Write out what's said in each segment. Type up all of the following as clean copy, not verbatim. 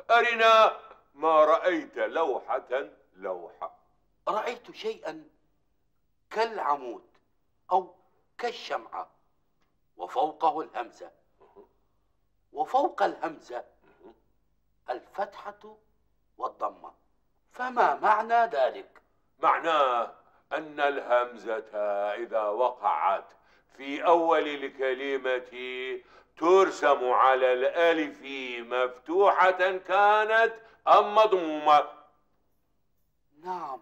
أرنا ما رأيت لوحة. رأيت شيئا كالعمود أو كالشمعة، وفوقه الهمزة، وفوق الهمزة الفتحة والضمة. فما معنى ذلك؟ معناه أن الهمزة إذا وقعت في أول الكلمة ترسم على الألف مفتوحة كانت أم مضمومة؟ نعم،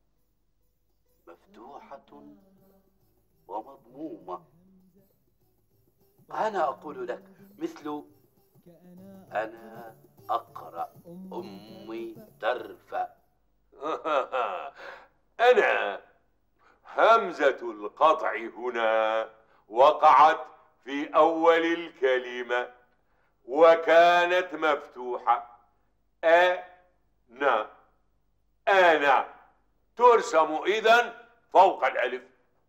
مفتوحة ومضمومة. أنا أقول لك مثل أنا أقرأ، أمي ترفع. أنا همزة القطع هنا وقعت في أول الكلمة وكانت مفتوحة. أنا ترسم إذن فوق الألف.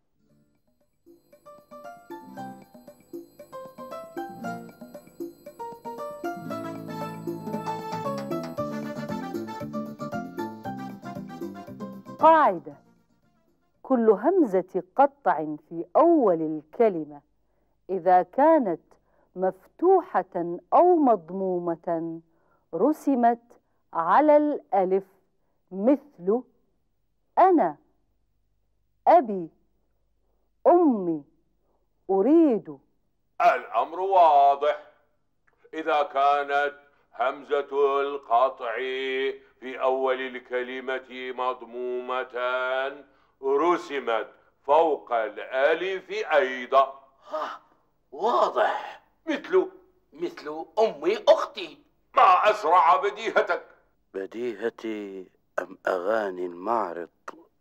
قاعدة: كل همزة قطع في أول الكلمة إذا كانت مفتوحة أو مضمومة رسمت على الألف، مثل أنا، أبي، أمي، أريد. الأمر واضح. إذا كانت همزة القطع في أول الكلمة مضمومة رسمت فوق الألف أيضا. واضح. مثل أمي أختي. ما أسرع بديهتك. بديهتي أم أغاني المعرض؟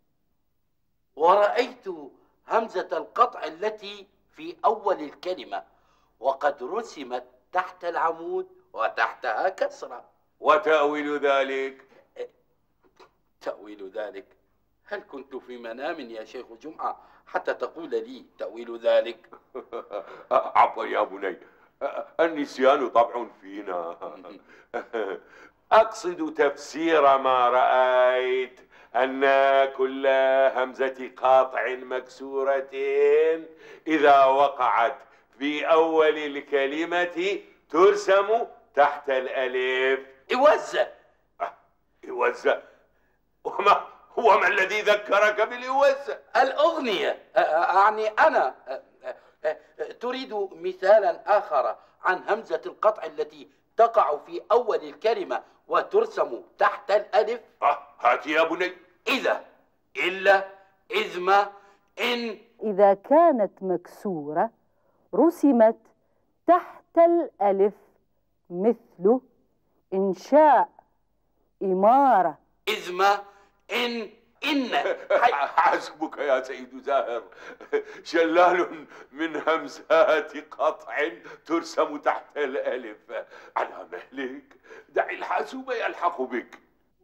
ورأيت همزة القطع التي في أول الكلمة وقد رسمت تحت العمود وتحتها كسرة. وتأويل ذلك؟ تأويل ذلك؟ هل كنت في منام يا شيخ جمعة حتى تقول لي تأويل ذلك؟ عفوا يا بني، النسيان طبع فينا. أقصد تفسير ما رأيت، أن كل همزة قاطع مكسورة إذا وقعت في أول الكلمة ترسم تحت الألف. إوزة؟ وما الذي ذكرك بالإوزة؟ الأغنية. أعني أنا. تريد مثالا آخر عن همزة القطع التي تقع في أول الكلمة وترسم تحت الألف؟ هات يا بني. إذا، إلا، إذ ما، إن. إذا كانت مكسورة رسمت تحت الألف، مثل إنشاء، إمارة. إذ ما، إن. حسبك يا سيد زاهر، شلال من همزات قطع ترسم تحت الألف. على مهلك، دع الحاسوب يلحق بك.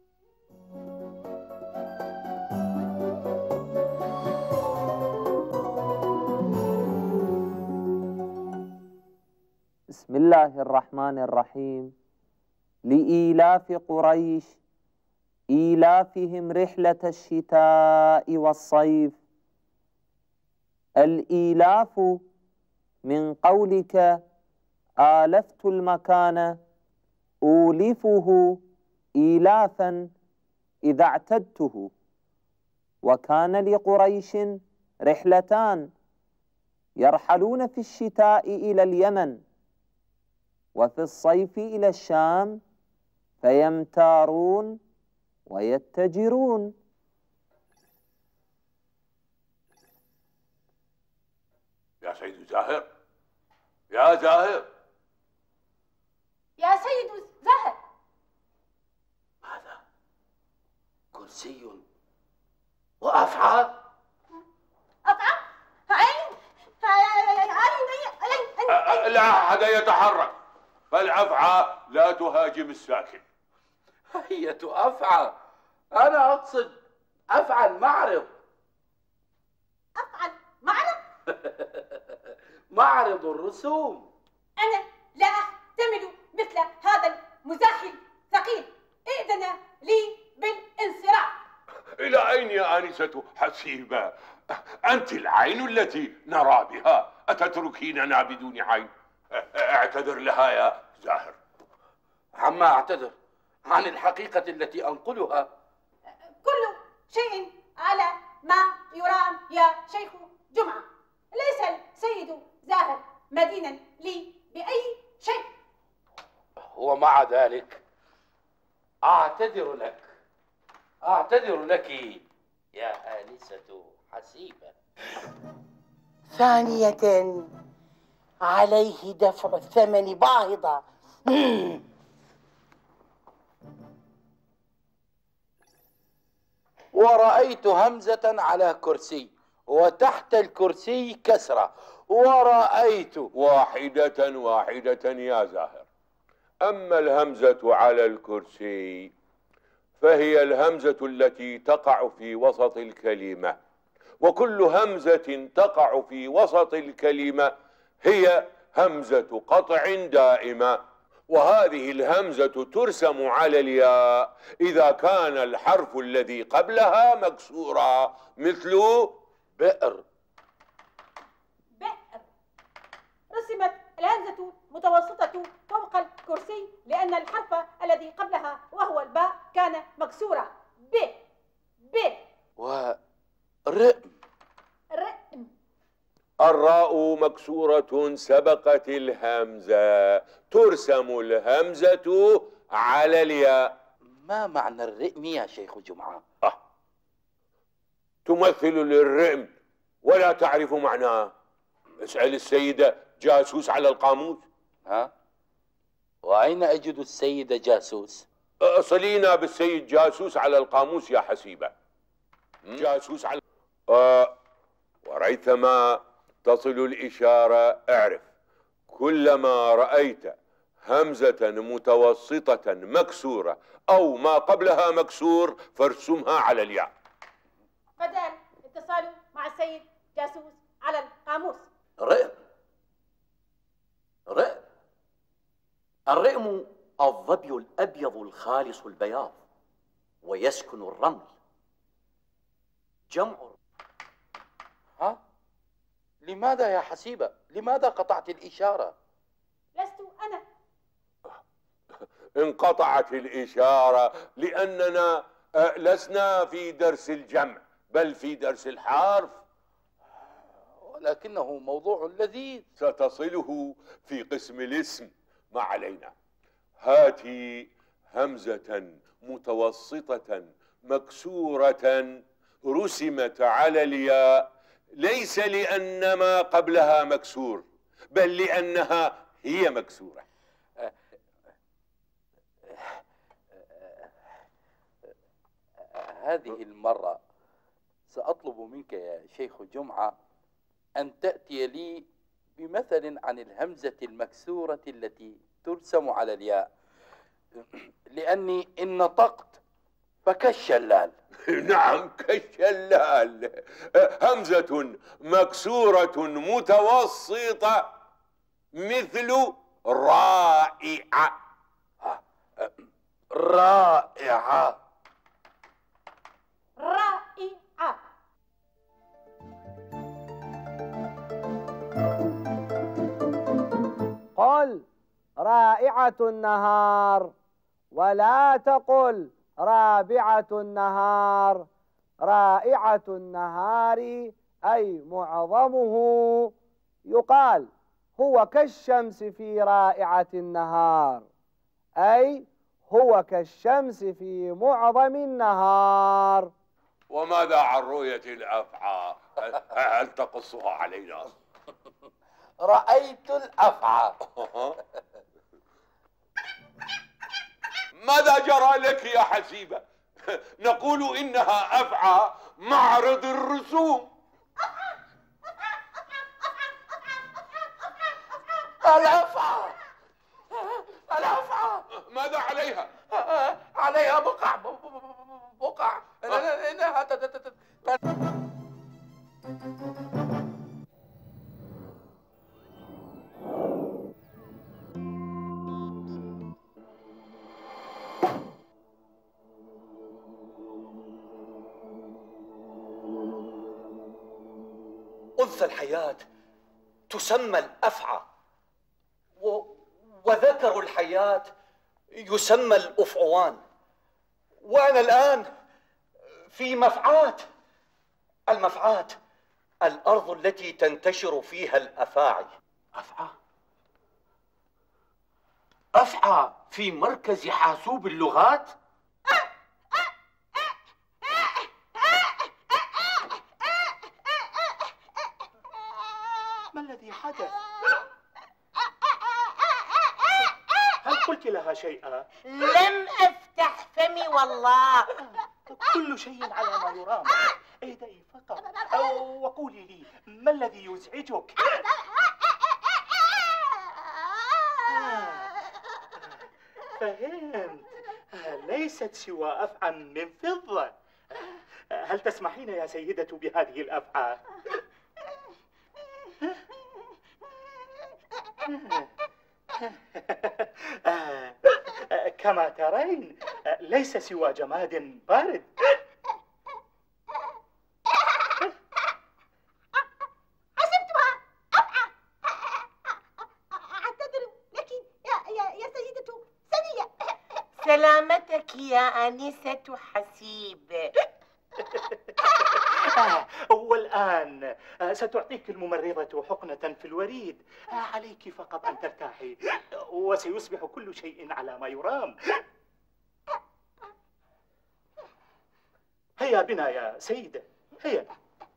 بسم الله الرحمن الرحيم. لإيلاف قريش إيلافهم رحلة الشتاء والصيف. الإيلاف من قولك آلفت المكان أولفه إيلافا إذا اعتدته. وكان لقريش رحلتان: يرحلون في الشتاء إلى اليمن، وفي الصيف إلى الشام، فيمتارون ويتجرون. يا سيد زاهر، يا زاهر. يا سيد زاهر. هذا كرسي وأفعى. أفعى؟ أين؟ لا أحد يتحرك، فالأفعى لا تهاجم الساكن. هي أفعى؟ أنا أقصد أفعى المعرض. أفعى المعرض؟ معرض الرسوم. أنا لا أحتمل مثل هذا المزاح ثقيل. ائذن لي بالانصراف. إلى أين يا آنسة حسيبة؟ أنت العين التي نرى بها، أتتركيننا بدون عين؟ اعتذر لها يا زاهر. عما أعتذر؟ عن الحقيقة التي أنقلها. كل شيء على ما يرام يا شيخ جمعة. ليس السيد زاهر مدينا لي بأي شيء. ومع ذلك أعتذر لك يا آنسة حسيبة. ثانية عليه دفع الثمن باهظة. ورأيت همزة على كرسي، وتحت الكرسي كسرة، ورأيت واحدة واحدة يا زاهر. أما الهمزة على الكرسي فهي الهمزة التي تقع في وسط الكلمة، وكل همزة تقع في وسط الكلمة هي همزة قطع دائمة، وهذه الهمزة ترسم على الياء إذا كان الحرف الذي قبلها مكسورا، مثل بئر. بئر. رسمت الهمزة متوسطة فوق الكرسي لأن الحرف الذي قبلها وهو الباء كان مكسورا. ب ورئم. رئم. الراء مكسورة سبقت الهمزة، ترسم الهمزة على الياء. ما معنى الرئم يا شيخ جمعة؟ تمثل للرئم ولا تعرف معناه؟ اسأل السيدة جاسوس على القاموس. ها؟ وأين أجد السيد جاسوس؟ اصلينا بالسيد جاسوس على القاموس يا حسيبة. جاسوس على وريثما تصل الإشارة اعرف كلما رأيت همزة متوسطة مكسورة أو ما قبلها مكسور فارسمها على الياء. بدل اتصال مع السيد جاسوس على القاموس. رئم. الرئم الظبي الأبيض الخالص البياض، ويسكن الرمل. جمع. ها؟ لماذا يا حسيبة؟ لماذا قطعت الإشارة؟ لست أنا. انقطعت الإشارة لأننا لسنا في درس الجمع بل في درس الحرف، ولكنه موضوع لذيذ. ستصله في قسم الاسم. ما علينا. هاتي همزة متوسطة مكسورة رسمت على الياء، ليس لأن ما قبلها مكسور بل لأنها هي مكسورة. هذه المرة سأطلب منك يا شيخ جمعة أن تأتي لي بمثل عن الهمزة المكسورة التي ترسم على الياء، لأني إن نطقت فكالشلال. نعم كالشلال. همزة مكسورة متوسطة مثل رائعة. رائعة. رائعة. قل رائعة النهار ولا تقل رابعة النهار. رائعة النهار أي معظمه يقال هو كالشمس في رائعة النهار، أي هو كالشمس في معظم النهار. وماذا عن رؤية الأفعى؟ هل تقصها علينا؟ رأيت الأفعى. ماذا جرى لك يا حسيبة؟ نقول إنها أفعى معرض الرسوم. الأفعى. الأفعى. ماذا عليها؟ عليها بقع. أنثى الحياة تسمى الأفعى، وذكر الحياة يسمى الأفعوان، وأنا الآن في مفعاة. المفعاة الأرض التي تنتشر فيها الأفاعي. أفعى؟ أفعى في مركز حاسوب اللغات؟ ما الذي حدث؟ هل قلت لها شيئا؟ لم أفتح فمي والله. كل شيء على ما يرام. اهدئي فقط وقولي لي ما الذي يزعجك؟ فهمت، ليست سوى أفعى من فضة. هل تسمحين يا سيدة بهذه الأفعى؟ كما ترين ليس سوى جماد بارد. حسبتها أفعى. أعتذر لك يا سيدة سنية. سلامتك يا آنسة حسيب. والآن ستعطيك الممرضة حقنة في الوريد. عليك فقط أن ترتاحي وسيصبح كل شيء على ما يرام. هيا بنا يا سيدة، هيا.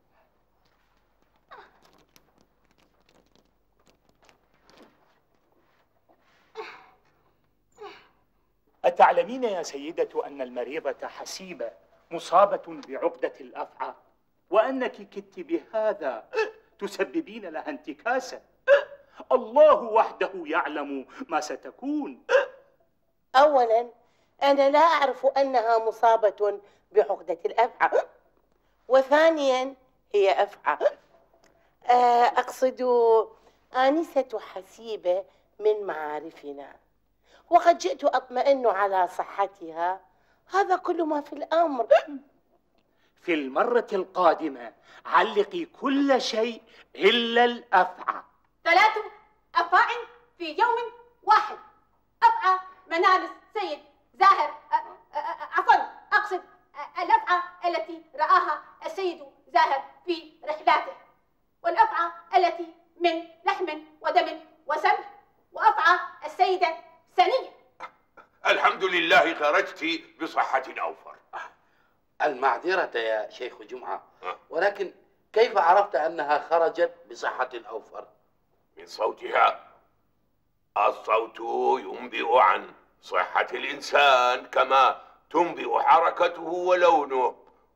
أتعلمين يا سيدة أن المريضة حسيبة مصابة بعقدة الأفعى، وأنك كدت بهذا تسببين لها انتكاسة؟ الله وحده يعلم ما ستكون. أولاً أنا لا أعرف أنها مصابة بعقدة الأفعى، وثانياً هي أفعى. أقصد آنسة حسيبة من معارفنا، وقد جئت أطمئن على صحتها. هذا كل ما في الأمر. في المرة القادمة علقي كل شيء إلا الأفعى. 3 أفاع في يوم واحد. أفعى منال السيد زاهر، عفوا أقصد الأفعى التي رآها السيد زاهر في رحلاته، والأفعى التي من لحم ودم وسم، وأفعى السيدة سنية. الحمد لله خرجت بصحة أوفر. المعذرة يا شيخ جمعة، ولكن كيف عرفت أنها خرجت بصحة أوفر؟ من صوتها. الصوت ينبئ عن صحة الإنسان كما تنبئ حركته ولونه،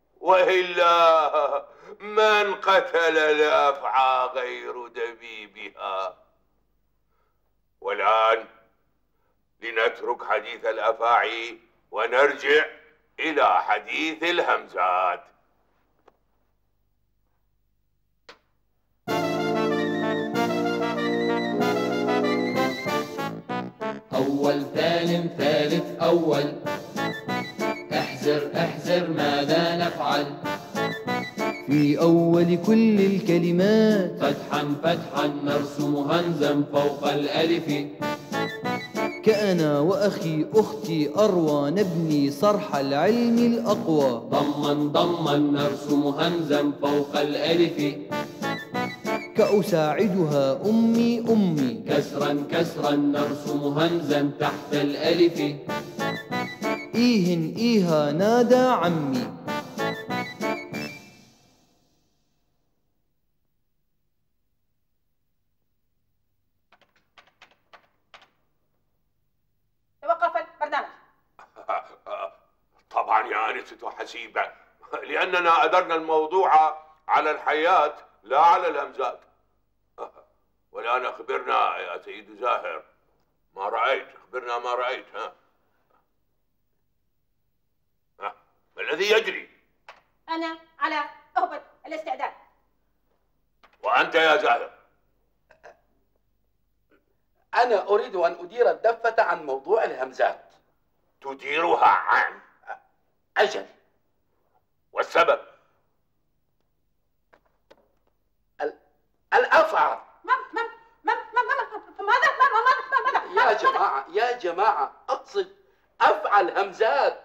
وإلا من قتل الأفعى غير دبيبها. والآن لنترك حديث الأفاعي ونرجع إلى حديث الهمزات. أول ثالث ثالث أول، احذر احذر ماذا نفعل؟ في أول كل الكلمات فتحا فتحا نرسم همزا فوق الألف. كأنا وأخي أختي أروى نبني صرح العلم الأقوى. ضما ضما نرسم همزا فوق الألف. كأساعدها أمي أمي. كسرا كسرا نرسم همزا تحت الألف. إيه إيها نادى عمي. توقف البرنامج. طبعا يا آنسة حسيبة، لأننا أدرنا الموضوع على الحياة لا على الهمزات. والآن أخبرنا يا سيد زاهر ما رأيت. أخبرنا ما رأيت. ما الذي يجري؟ أنا على أهبة الاستعداد. وأنت يا زاهر؟ أنا أريد أن أدير الدفة عن موضوع الهمزات. تديرها عن؟ أجل. والسبب؟ يا جماعة أقصد أفعل همزات.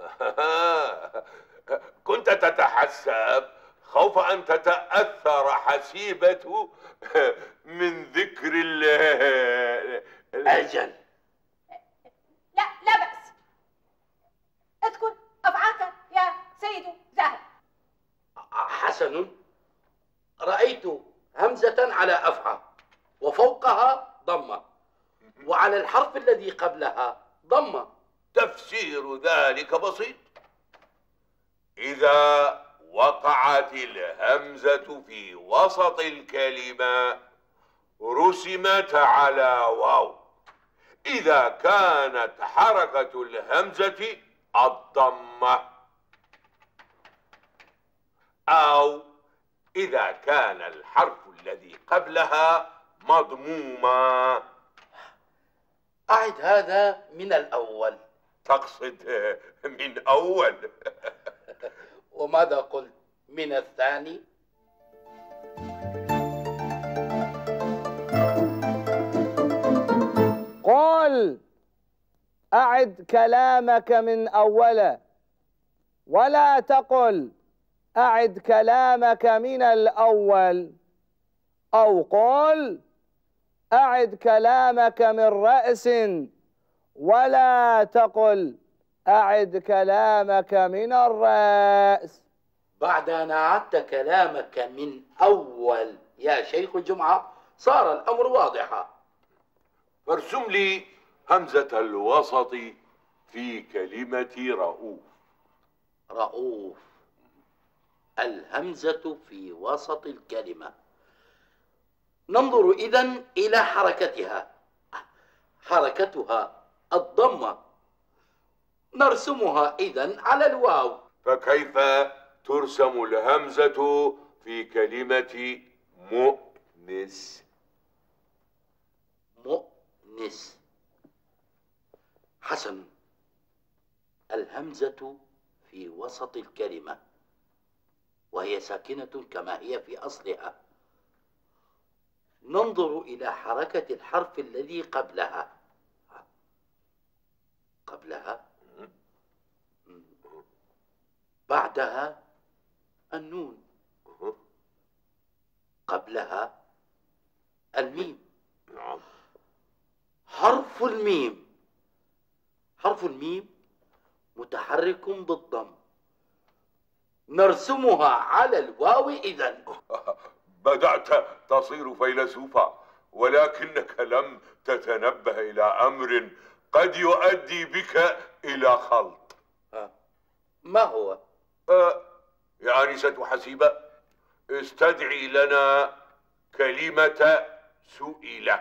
كنت تتحسب خوف أن تتأثر حسيبة من ذكر أجل. لا بأس، اذكر أفعالك يا سيد زاهر. حسن، رأيت همزة على أفعى وفوقها ضمة وعلى الحرف الذي قبلها ضمة. تفسير ذلك بسيط. إذا وقعت الهمزة في وسط الكلمة رسمت على واو. إذا كانت حركة الهمزة الضمة، أو إذا كان الحرف الذي قبلها مضموما. أعد هذا من الأول. تقصد من أول؟ وماذا قلت من الثاني؟ قل أعد كلامك من أوله، ولا تقل أعد كلامك من الأول، أو قل أعد كلامك من رأس، ولا تقل أعد كلامك من الرأس. بعد أن أعدت كلامك من أول يا شيخ جمعة صار الأمر واضحا. فارسم لي همزة الوسط في كلمة رؤوف. رؤوف، الهمزة في وسط الكلمة. ننظر إذن إلى حركتها. حركتها الضمة، نرسمها إذن على الواو. فكيف ترسم الهمزة في كلمة مؤنس؟ مؤنس. حسن، الهمزة في وسط الكلمة وهي ساكنة كما هي في أصلها. ننظر إلى حركة الحرف الذي قبلها. بعدها النون، قبلها الميم. حرف الميم متحرك بالضم، نرسمها على الواو إذن. بدأت تصير فيلسوفا، ولكنك لم تتنبه إلى أمر قد يؤدي بك إلى خلط. ما هو؟ يا أنسة حسيبة، استدعي لنا كلمة سئل.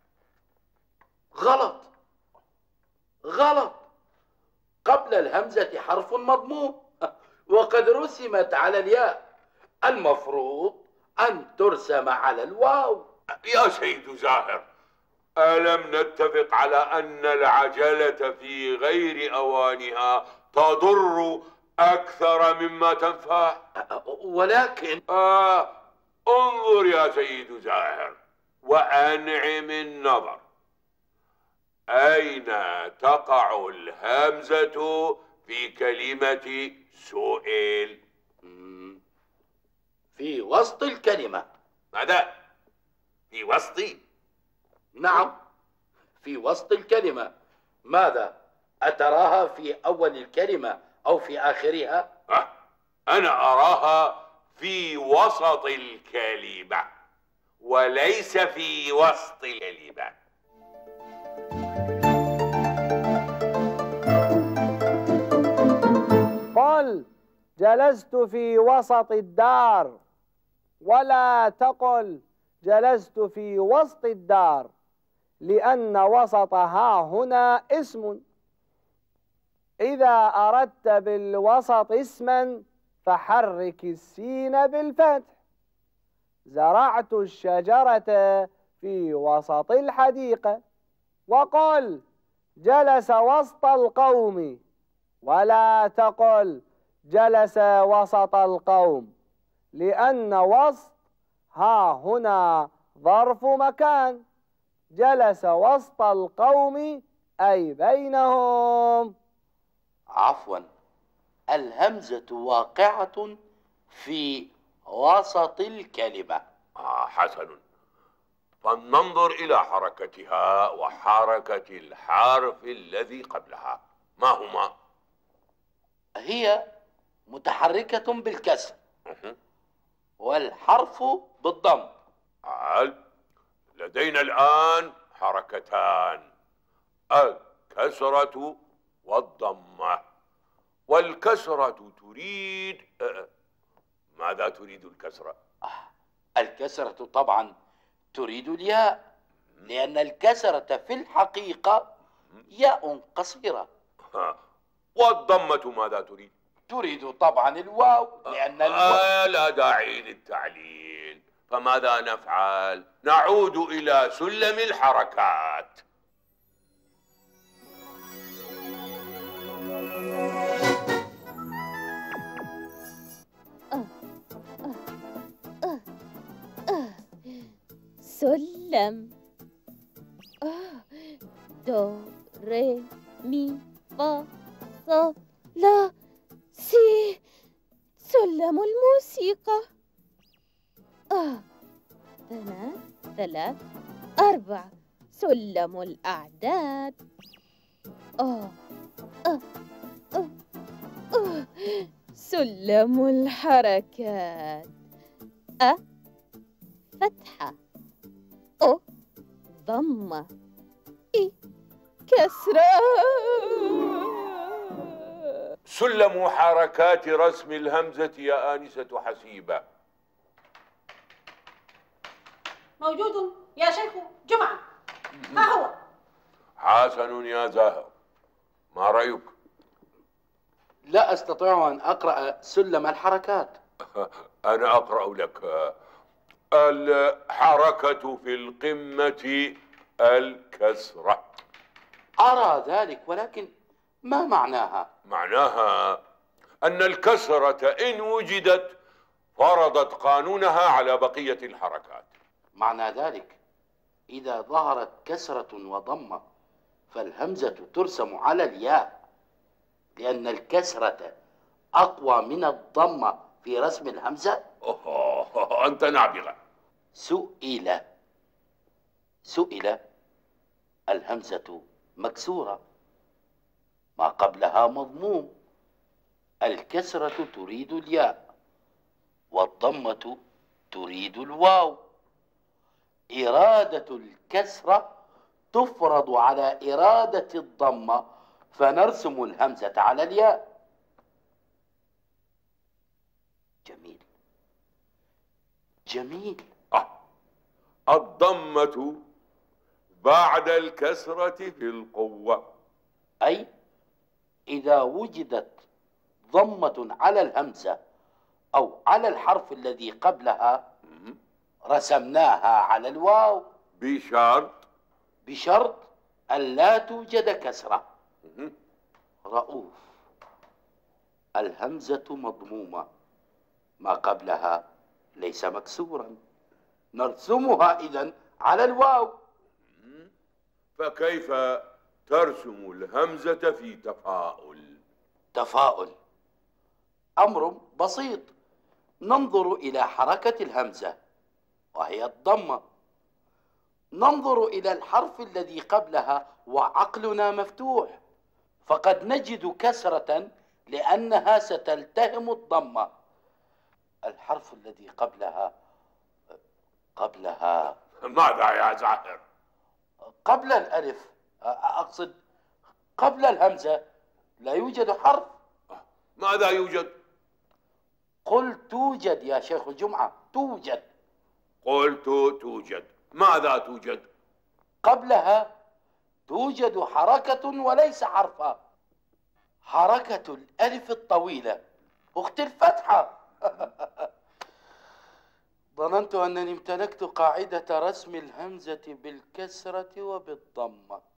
غلط. قبل الهمزة حرف مضموم وقد رسمت على الياء، المفروض أن ترسم على الواو. يا سيد زاهر، ألم نتفق على أن العجلة في غير أوانها تضر أكثر مما تنفع؟ ولكن انظر يا سيد زاهر وأنعم النظر. أين تقع الهمزة في كلمة سئل؟ في وسط الكلمة. ماذا؟ في وسط؟ نعم، في وسط الكلمة. ماذا؟ أتراها في أول الكلمة أو في آخرها؟ أنا أراها في وسط الكلمة وليس في وسط الكلمة. قل جلست في وسط الدار، ولا تقل جلست في وسط الدار، لأن وسطها هنا اسم. إذا أردت بالوسط اسما فحرك السين بالفتح. زرعت الشجرة في وسط الحديقة. وقل جلس وسط القوم، ولا تقل جلس وسط القوم، لأن وسط ها هنا ظرف مكان. جلس وسط القوم أي بينهم. عفوا، الهمزة واقعة في وسط الكلمة. حسن، فلننظر إلى حركتها وحركة الحرف الذي قبلها، ما هما؟ هي متحركة بالكسر والحرف بالضم. لدينا الآن حركتان، الكسرة والضمة. والكسرة تريد ماذا تريد الكسرة؟ الكسرة طبعا تريد الياء، لأن الكسرة في الحقيقة ياء قصيرة. والضمة ماذا تريد؟ تريد طبعا الواو، لأن الواو لا داعي للتعليل. فماذا نفعل؟ نعود إلى سلم الحركات. سلم. دو ري مي فا صا لا سي. سلم الموسيقى. 2 3 4. سلم الأعداد. سلم الحركات. فتحة. ضمة. كسرة. سلم حركات رسم الهمزة يا آنسة حسيبة. موجود يا شيخ جمعة. ها هو. حسن يا زاهر، ما رأيك؟ لا أستطيع أن أقرأ سلم الحركات. أنا أقرأ لك. الحركة في القمة الكسرة. أرى ذلك، ولكن ما معناها؟ معناها أن الكسرة إن وجدت فرضت قانونها على بقية الحركات. معنى ذلك إذا ظهرت كسرة وضمة فالهمزة ترسم على الياء، لأن الكسرة أقوى من الضمة في رسم الهمزة. أنت نابغة. سئل الهمزة مكسورة، ما قبلها مضموم. الكسرة تريد الياء والضمة تريد الواو. إرادة الكسرة تفرض على إرادة الضمة، فنرسم الهمزة على الياء. جميل. الضمة بعد الكسرة في القوة، أي إذا وجدت ضمة على الهمزة أو على الحرف الذي قبلها رسمناها على الواو، بشرط أن لا توجد كسرة. رؤوف. الهمزة مضمومة، ما قبلها ليس مكسورا، نرسمها إذن على الواو. فكيف ترسم الهمزة في تفاؤل؟ تفاؤل أمر بسيط. ننظر إلى حركة الهمزة وهي الضمة، ننظر إلى الحرف الذي قبلها وعقلنا مفتوح، فقد نجد كسرة لأنها ستلتهم الضمة. الحرف الذي قبلها ماذا يا زاهر؟ قبل الألف، أقصد قبل الهمزة لا يوجد حرف. ماذا يوجد؟ قل توجد يا شيخ جمعة. توجد. قلت توجد. ماذا توجد؟ قبلها توجد حركة وليس حرفا. حركة الألف الطويلة أخت الفتحة. ظننت أنني امتلكت قاعدة رسم الهمزة بالكسرة وبالضمة.